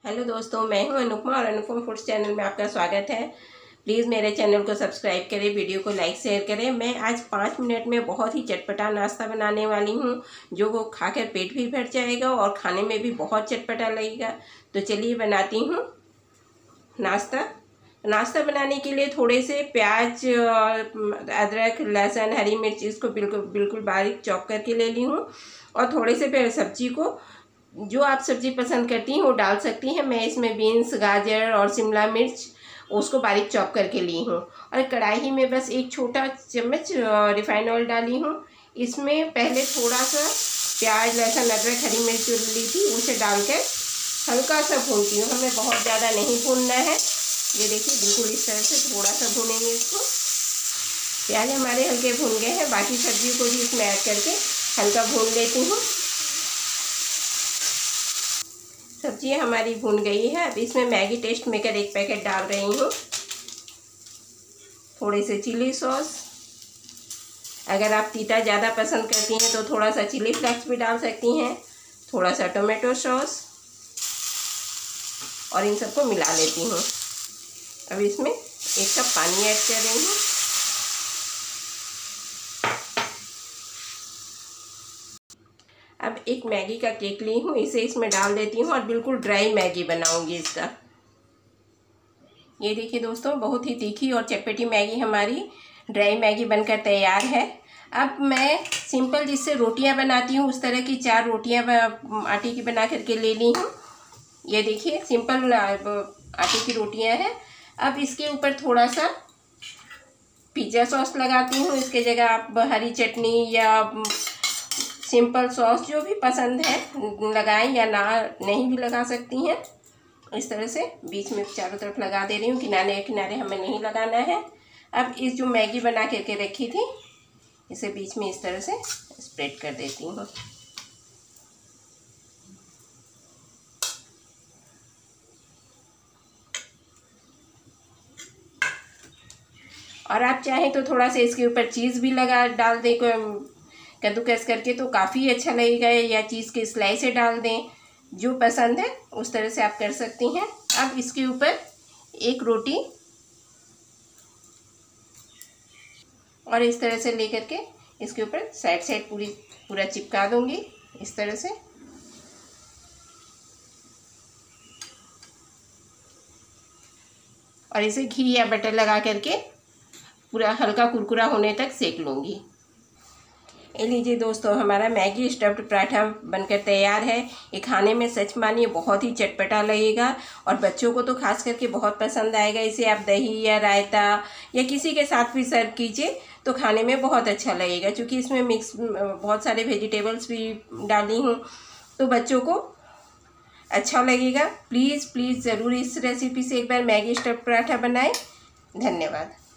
Hello दोस्तों, मैं हूं अनुपमा और अनुपम फूड्स चैनल में आपका स्वागत है। प्लीज़ मेरे चैनल को सब्सक्राइब करें, वीडियो को लाइक शेयर करें। मैं आज 5 मिनट में बहुत ही चटपटा नाश्ता बनाने वाली हूं, जो वो खाकर पेट भी भर जाएगा और खाने में भी बहुत चटपटा लगेगा। तो चलिए बनाती हूं नाश्ता बनाने के लिए थोड़े से प्याज, अदरक, लहसुन, हरी मिर्च इसको बिल्कुल बारीक चॉप करके ले ली हूँ। और थोड़े से सब्जी को जो आप सब्ज़ी पसंद करती हैं वो डाल सकती हैं। मैं इसमें बीन्स, गाजर और शिमला मिर्च उसको बारीक चॉप करके ली हूँ। और कढ़ाई में बस 1 छोटा चम्मच रिफाइंड ऑयल डाली हूँ। इसमें पहले थोड़ा सा प्याज, लहसुन, अदरक, हरी मिर्च ली थी उसे डालकर हल्का सा भूनती हूँ। हमें बहुत ज़्यादा नहीं भूनना है। ये देखिए, बिल्कुल इस तरह से थोड़ा सा भूनेंगे इसको। प्याज हमारे हल्के भून गए हैं। बाकी सब्जी को भी इसमें ऐड करके हल्का भून लेती हूँ। सब्जी हमारी भून गई है। अब इसमें मैगी टेस्ट मेकर 1 पैकेट डाल रही हूँ। थोड़े से चिली सॉस, अगर आप तीता ज़्यादा पसंद करती हैं तो थोड़ा सा चिली फ्लेक्स भी डाल सकती हैं। थोड़ा सा टोमेटो सॉस और इन सबको मिला लेती हूँ। अब इसमें 1 कप पानी ऐड कर रही हूँ। अब एक मैगी का केक ली हूँ, इसे इसमें डाल देती हूँ और बिल्कुल ड्राई मैगी बनाऊंगी इसका। ये देखिए दोस्तों, बहुत ही तीखी और चटपटी मैगी हमारी ड्राई मैगी बनकर तैयार है। अब मैं सिंपल जिससे रोटियां बनाती हूँ उस तरह की 4 रोटियां आटे की बना करके ले ली हूँ। ये देखिए, सिंपल आटे की रोटियां हैं। अब इसके ऊपर थोड़ा सा पिज़्ज़ा सॉस लगाती हूँ। इसके जगह आप हरी चटनी या सिंपल सॉस जो भी पसंद है लगाएं या ना नहीं भी लगा सकती हैं। इस तरह से बीच में चारों तरफ लगा दे रही हूँ। किनारे किनारे हमें नहीं लगाना है। अब इस जो मैगी बना करके रखी थी इसे बीच में इस तरह से स्प्रेड कर देती हूँ। और आप चाहें तो थोड़ा सा इसके ऊपर चीज़ भी डाल दें कद्दूकस करके, तो काफ़ी अच्छा लगेगा। या चीज़ के स्लाइस डाल दें, जो पसंद है उस तरह से आप कर सकती हैं। अब इसके ऊपर एक रोटी और इस तरह से लेकर के इसके ऊपर साइड पूरा चिपका दूंगी इस तरह से। और इसे घी या बटर लगा करके पूरा हल्का कुरकुरा होने तक सेक लूँगी। ये लीजिए दोस्तों, हमारा मैगी स्टफ्ड पराठा बनकर तैयार है। ये खाने में सच मानिए बहुत ही चटपटा लगेगा और बच्चों को तो खास करके बहुत पसंद आएगा। इसे आप दही या रायता या किसी के साथ भी सर्व कीजिए तो खाने में बहुत अच्छा लगेगा। क्योंकि इसमें बहुत सारे वेजिटेबल्स भी डाली हूँ तो बच्चों को अच्छा लगेगा। प्लीज़ ज़रूर इस रेसिपी से एक बार मैगी स्टफ्ड पराठा बनाएं। धन्यवाद।